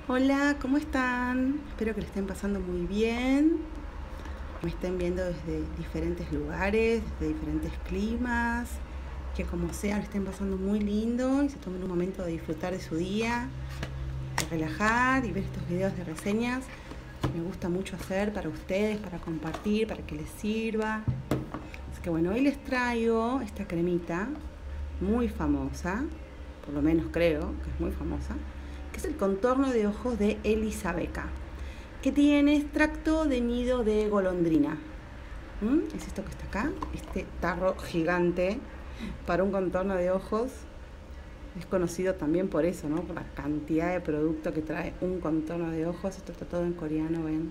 Hola, ¿cómo están? Espero que le estén pasando muy bien. Me estén viendo desde diferentes lugares, desde diferentes climas. Que como sea, le estén pasando muy lindo y se tomen un momento de disfrutar de su día, de relajar y ver estos videos de reseñas. Me gusta mucho hacer para ustedes, para compartir, para que les sirva. Así que bueno, hoy les traigo esta cremita muy famosa, por lo menos creo que es muy famosa, que es el contorno de ojos de Elisabeca, que tiene extracto de nido de golondrina. Es esto que está acá, este tarro gigante para un contorno de ojos. Es conocido también por eso, ¿no? Por la cantidad de producto que trae un contorno de ojos. Esto está todo en coreano, ven.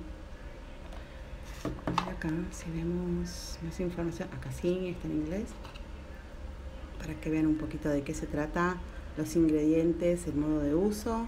Y acá, si vemos más información, acá sí, está en inglés, para que vean un poquito de qué se trata, los ingredientes, el modo de uso.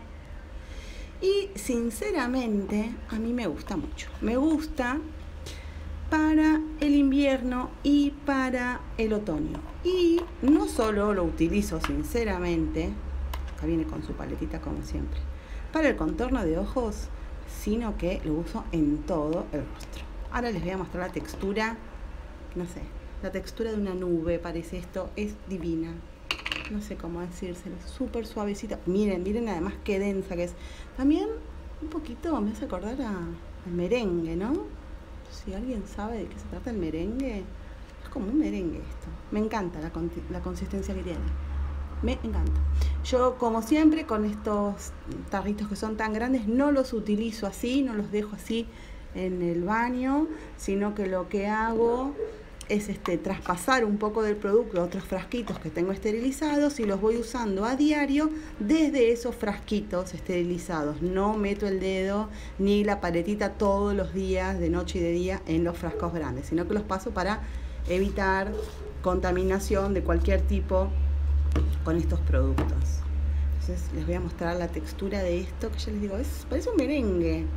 Y sinceramente a mí me gusta mucho. Me gusta para el invierno y para el otoño. Y no solo lo utilizo sinceramente, acá viene con su paletita como siempre, para el contorno de ojos, sino que lo uso en todo el rostro. Ahora les voy a mostrar la textura, no sé, la textura de una nube, parece esto, es divina. No sé cómo decírselo, súper suavecita. Miren además qué densa que es. También un poquito me hace acordar al merengue, ¿no? Si alguien sabe de qué se trata el merengue, es como un merengue esto. Me encanta la consistencia que tiene. Me encanta. Yo, como siempre, con estos tarritos que son tan grandes, no los utilizo así, no los dejo así en el baño, sino que lo que hago es traspasar un poco del producto a otros frasquitos que tengo esterilizados y los voy usando a diario desde esos frasquitos esterilizados. No meto el dedo ni la paletita todos los días, de noche y de día, en los frascos grandes, sino que los paso para evitar contaminación de cualquier tipo con estos productos. Entonces les voy a mostrar la textura de esto, que ya les digo, parece un merengue.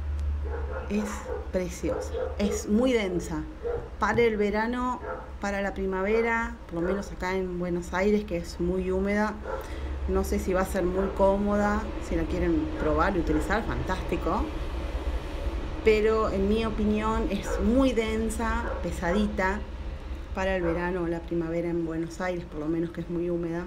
Es preciosa, es muy densa para el verano, para la primavera, por lo menos acá en Buenos Aires, que es muy húmeda. No sé si va a ser muy cómoda, si la quieren probar y utilizar, fantástico, pero en mi opinión es muy densa, pesadita para el verano o la primavera en Buenos Aires, por lo menos, que es muy húmeda.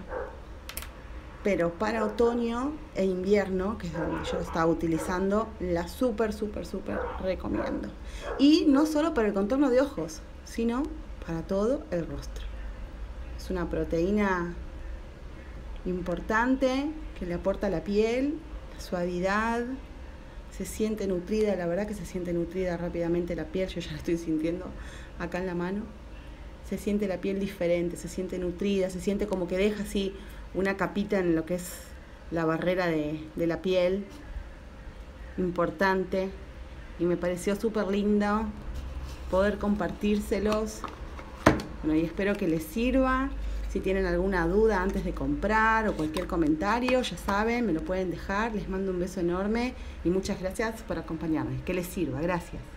Pero para otoño e invierno, que es donde yo estaba utilizando, la súper recomiendo. Y no solo para el contorno de ojos, sino para todo el rostro. Es una proteína importante que le aporta a la piel, la suavidad, se siente nutrida, la verdad que se siente nutrida rápidamente la piel, yo ya la estoy sintiendo acá en la mano. Se siente la piel diferente, se siente nutrida, se siente como que deja así una capita en lo que es la barrera de la piel, importante, y me pareció súper lindo poder compartírselos. Bueno, y espero que les sirva. Si tienen alguna duda antes de comprar o cualquier comentario, ya saben, me lo pueden dejar. Les mando un beso enorme y muchas gracias por acompañarme. Que les sirva. Gracias.